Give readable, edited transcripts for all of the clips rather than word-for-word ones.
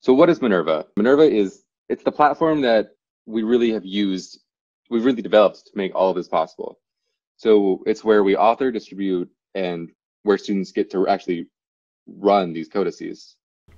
So what is Minerva? Minerva it's the platform that we really have used, we've really developed to make all of this possible. So it's where we author, distribute, and where students get to actually run these codices.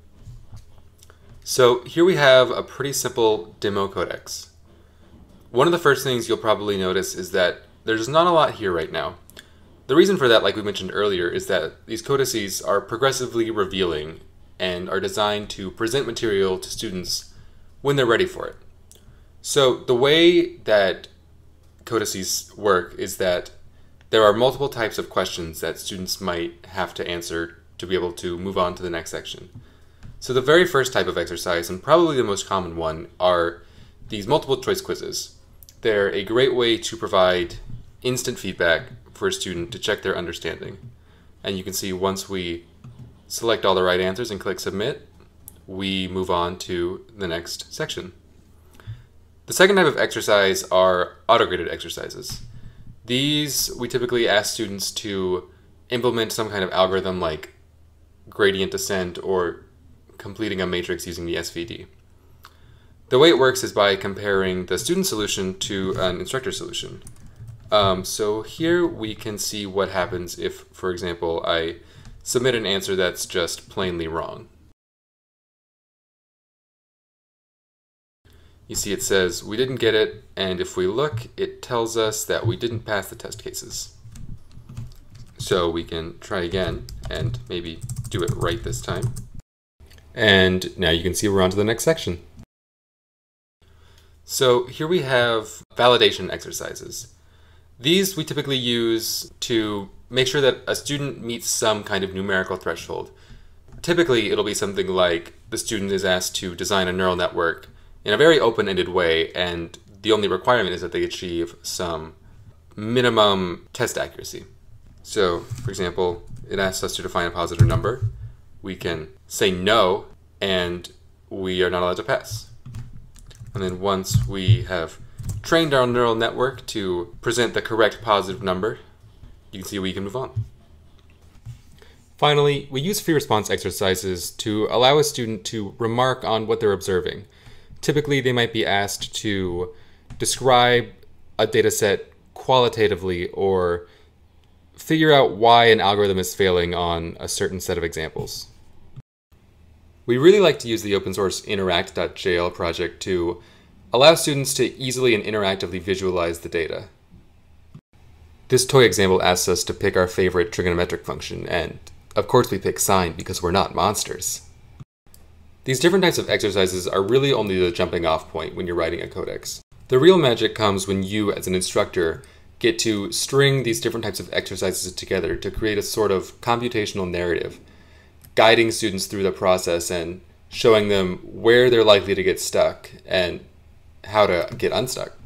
So here we have a pretty simple demo codex. One of the first things you'll probably notice is that there's not a lot here right now. The reason for that, like we mentioned earlier, is that these codices are progressively revealing and are designed to present material to students when they're ready for it. So the way that codices work is that there are multiple types of questions that students might have to answer to be able to move on to the next section. So the very first type of exercise, and probably the most common one, are these multiple choice quizzes. They're a great way to provide instant feedback for a student to check their understanding. And you can see once we select all the right answers and click submit, we move on to the next section. The second type of exercise are auto-graded exercises. These we typically ask students to implement some kind of algorithm like gradient descent or completing a matrix using the SVD. The way it works is by comparing the student solution to an instructor solution. So here we can see what happens if, for example, I submit an answer that's just plainly wrong. You see it says we didn't get it, and if we look, it tells us that we didn't pass the test cases. So we can try again and maybe do it right this time. And now you can see we're on to the next section. So here we have validation exercises. These we typically use to make sure that a student meets some kind of numerical threshold. Typically, it'll be something like the student is asked to design a neural network in a very open-ended way, and the only requirement is that they achieve some minimum test accuracy. So, for example, it asks us to define a positive number. We can say no, and we are not allowed to pass. And then once we have trained our neural network to present the correct positive number, you can see we can move on. Finally, we use free response exercises to allow a student to remark on what they're observing. Typically, they might be asked to describe a data set qualitatively or figure out why an algorithm is failing on a certain set of examples. We really like to use the open source interact.jl project to allow students to easily and interactively visualize the data. This toy example asks us to pick our favorite trigonometric function, and of course we pick sine because we're not monsters. These different types of exercises are really only the jumping off point when you're writing a codex. The real magic comes when you, as an instructor, get to string these different types of exercises together to create a sort of computational narrative, guiding students through the process and showing them where they're likely to get stuck and how to get unstuck.